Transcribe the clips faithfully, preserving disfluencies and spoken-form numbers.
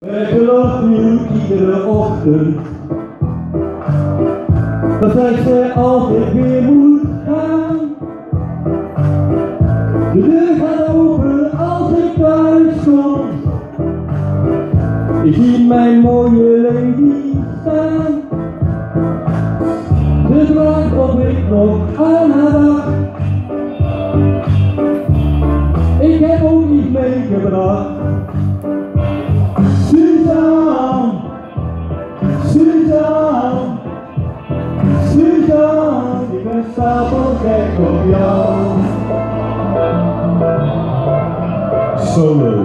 Ik geloof nu iedere ochtend dat zij altijd weer moet gaan. De deur gaat open als ik thuis kom. Ik zie mijn mooie lady staan. Ze vraagt of ik nog aan haar wacht. Ik heb ook iets meegebracht. Suzanne, Suzanne, Suzanne, ik ben stapelgek op jou. Solo.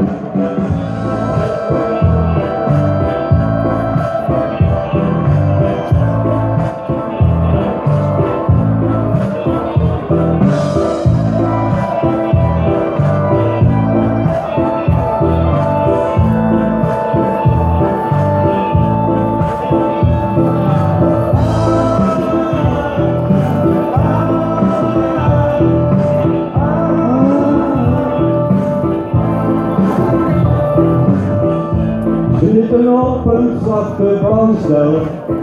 We zitten op een zachte bankstel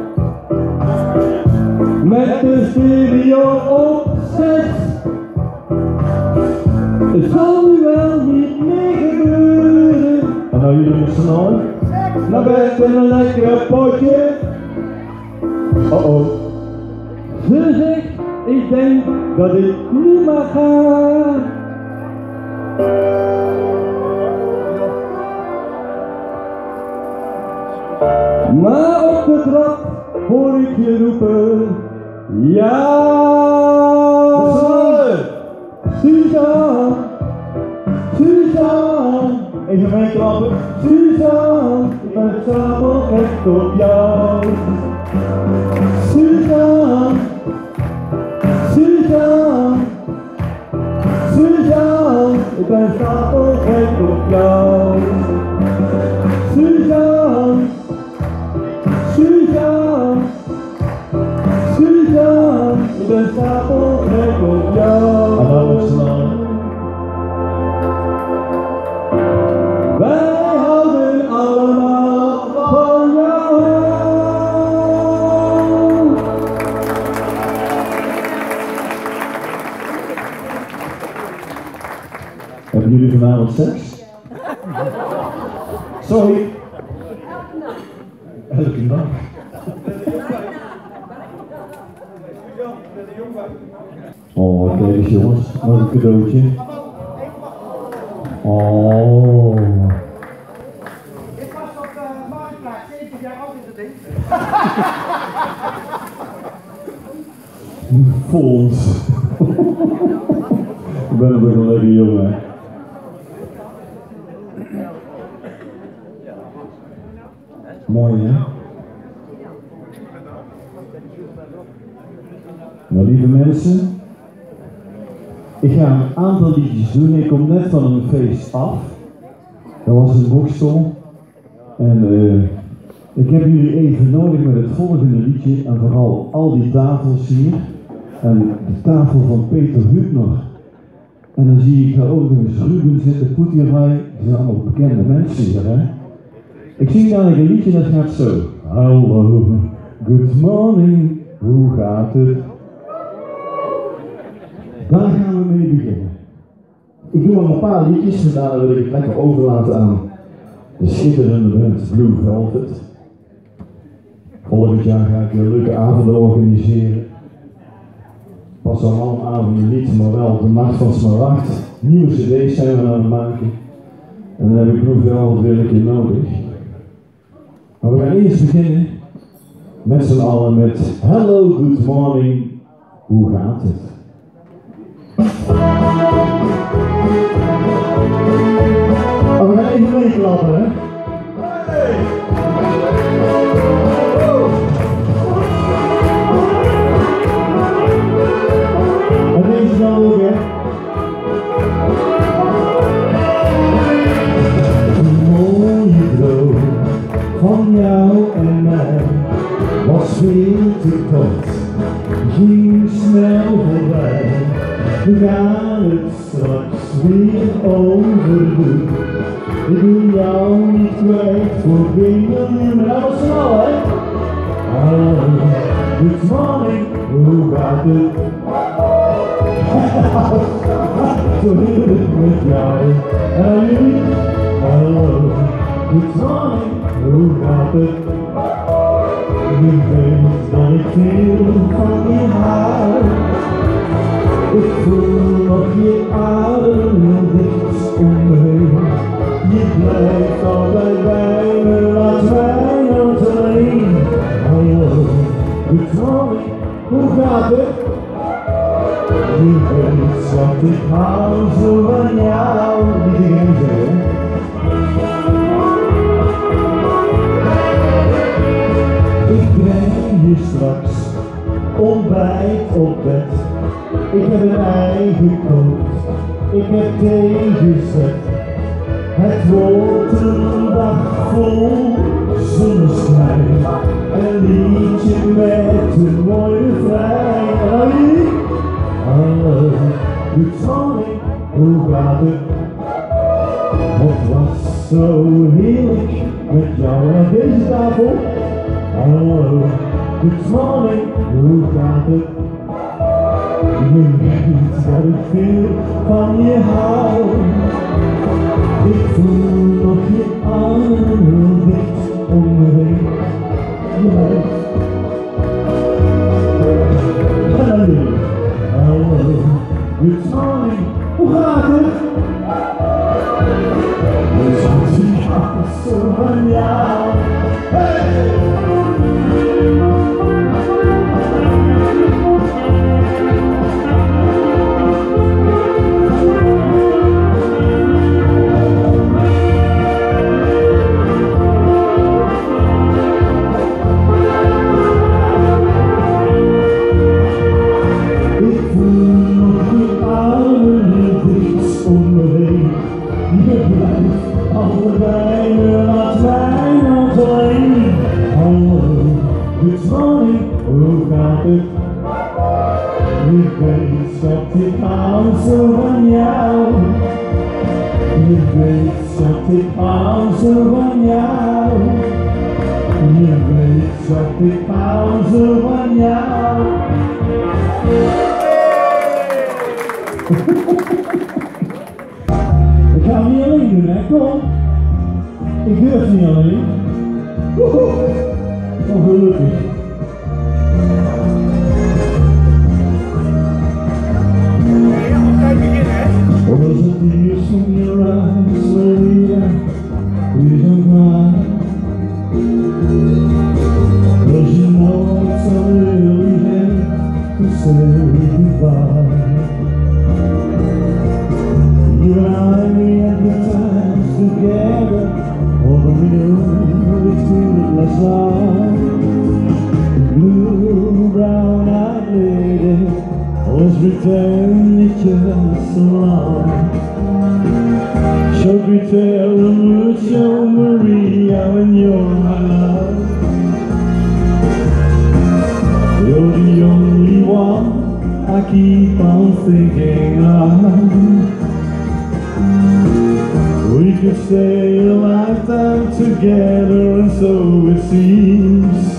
met de stereo op zes. Het zal nu wel niet meer gebeuren. En nou jullie met z'n allen naar bed en een lekkere potje. Oh oh. Ze zegt, ik denk dat ik nu maar ga. Maar op de trap hoor ik je roepen, ja, Suzanne, Suzanne, even meeklappen, Suzanne, ik ben stapelgek op jou. Suzanne, Suzanne, Suzanne, ik ben stapelgek op jou. Suzanne, Suzanne, Suzanne, ik ben stapelgek op jou. Hallo Suzanne. Wij houden allemaal van jou. Hebben jullie vanavond seks? Sorry. Elke dag. Oh, kijk eens jongens, nog een cadeautje. Oh. Ik was op de marktplaats, zeven jaar oud is het ding. Fons. Ik ben toch een leuke jongen. Mooi hè? Nou lieve mensen, ik ga een aantal liedjes doen. Ik kom net van een feest af. Dat was een boksel. En uh, ik heb jullie even nodig met het volgende liedje. En vooral al die tafels hier. En de tafel van Peter Hübner. En dan zie ik daar ook nog eens Ruben zitten, Poetierij. Die zijn allemaal bekende mensen hier hè. Ik zie dadelijk een liedje dat gaat zo. Hallo, good morning, hoe gaat het? Daar gaan we mee beginnen. Ik doe nog een paar liedjes en daarna wil ik het lekker overlaten aan de schitterende band Blue Velvet. Volgend jaar ga ik een leuke avonden organiseren. Pas al lang avonden niet, maar wel de Nacht van Smaragd. Nieuwe cd's zijn we aan het maken. En dan heb ik Blue Velvet weer een keer nodig. Maar we gaan eerst beginnen met z'n allen met Hello, good morning, hoe gaat het? Oh, we gaan even meeklappen, hè? Hey! En deze dan ook, hè? Een mooie droom van jou en mij was veel te kort, ging snel voorbij. We gaan het straks weer overdoen. Ik wil jou niet weet voor wie miljoen, maar dat was snel hè. Hallo, good morning, hoe gaat het? Zo heel het met jou. En aan jullie? Hallo, good morning, hoe gaat het? Je weet dat ik veel van je hou. Ik voel nog je adem heel dicht om me heen. Je blijft altijd bij me, laat mij nooit alleen. Hallo, good morning, hoe gaat het? Je weet dat ik hou zo van jou. Die dingen zeggen. Ik breng je straks ontbijt op bed. Ik heb een ei gekookt, ik heb thee gezet. Het wordt een dag vol zonneschijn. Een liedje met een mooie vrij. En aan jullie? Hallo, good morning, hoe gaat het? Het was zo heerlijk met jou aan deze tafel. Hallo, good morning, hoe gaat het? Je weet dat ik veel van je hou. Ik voel nog je armen heel dicht om me heen. Je weet. Hallo, hallo, good morning, hoe gaat het? Dus als ik hou zo van jou. Hey! Good morning, hoe gaat het? Je weet dat ik hou zo van jou. Je weet dat ik hou zo van jou. Je weet dat ik hou zo van jou. Ik ga hem niet alleen doen, hè? Kom. Ik durf niet alleen. Ongelukkig. Was it tears from your eyes, Maria? Please don't cry. Cause you know it's a really late to say goodbye. You and I, we had good times together. Although we knew it's good last night. Blue, brown-eyed lady, always return the just so long. Should we tell mucho, Maria, when you're my love? You're the only one I keep on thinking of. We could stay a lifetime together, and so it seems.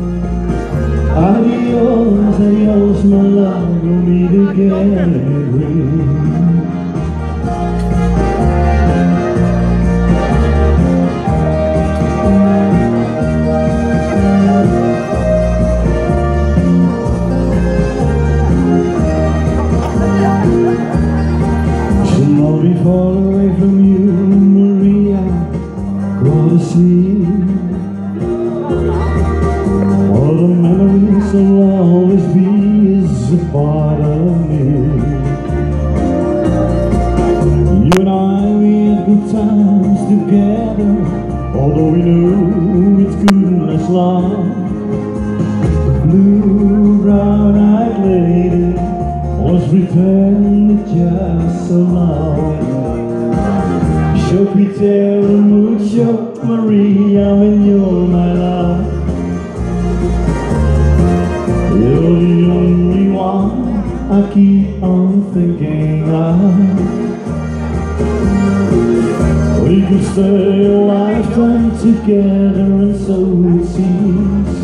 Adios, adios, my love, we'll meet again in a dream. Shall be far away from you, Maria, go to sleep. All the memories will always be as a part of me. You and I, we had good times together, although we knew it's couldn't last long. Blue, brown-eyed lady was returned just so long. Yo quiero mucho, Maria, when you're my love. You're the only one I keep on thinking of. We could stay a lifetime together, and so it seems.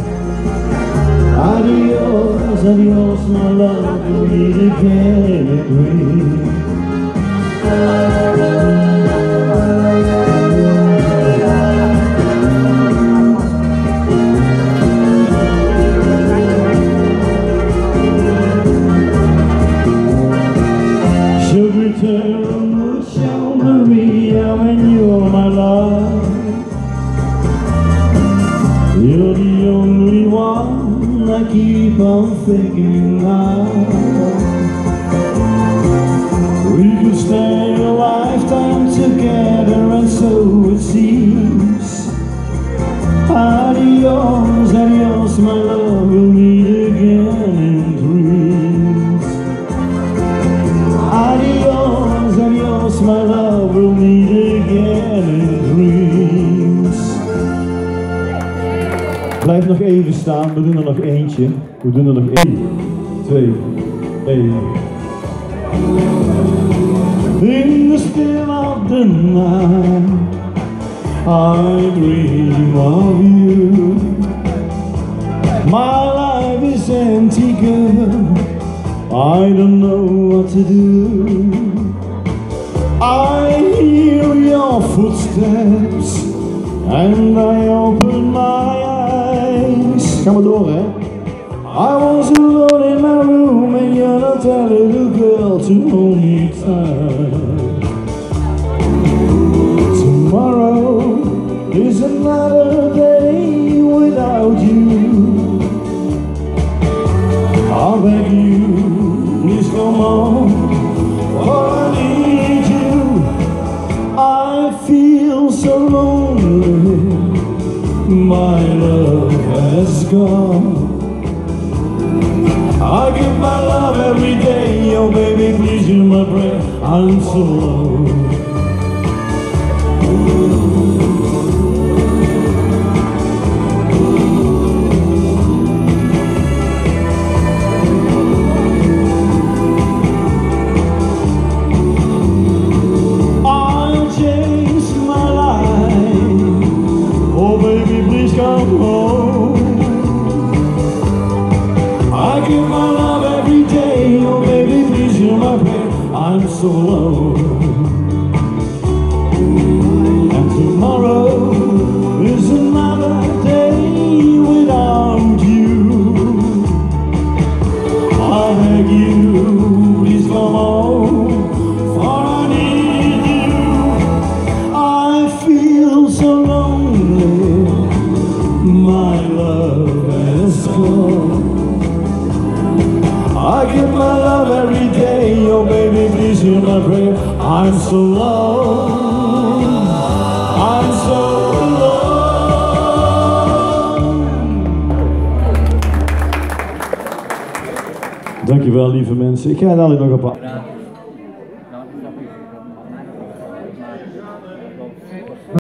Adios, adios, my love, we'll meet again in dreams. Should return, shall Maria, when you're my love. You're the only one I keep on thinking of. We could stay a lifetime together, and so it seems. Adios, adios, my love, we'll meet again in dreams. Adios, adios, my love, we'll meet again in dreams. Blijf nog even staan, we doen er nog eentje. We doen er nog één, twee, één. In the still of the night, I dream of you. My life is empty, girl, I don't know what to do. I hear your footsteps and I open my eyes. Gaan we door, hè? I was alone in my room and you're not that little girl to hold me tight. Tomorrow is another day without you. I beg you, please come on, for I need you. I feel so lonely, my love has gone. I give my love every day, oh baby, please hear my prayer, I'm so alone. I'll change my life, oh baby, please come home. I give my love every day, oh baby, please hear my prayer, I'm so alone. And tomorrow is another day without you. I beg you, please come home, for I need you. I feel so lonely, my love has gone. I give my love every day, oh baby, please hear my prayer, I'm so alone, I'm so alone. Dankjewel lieve mensen, ik ga dadelijk nog op.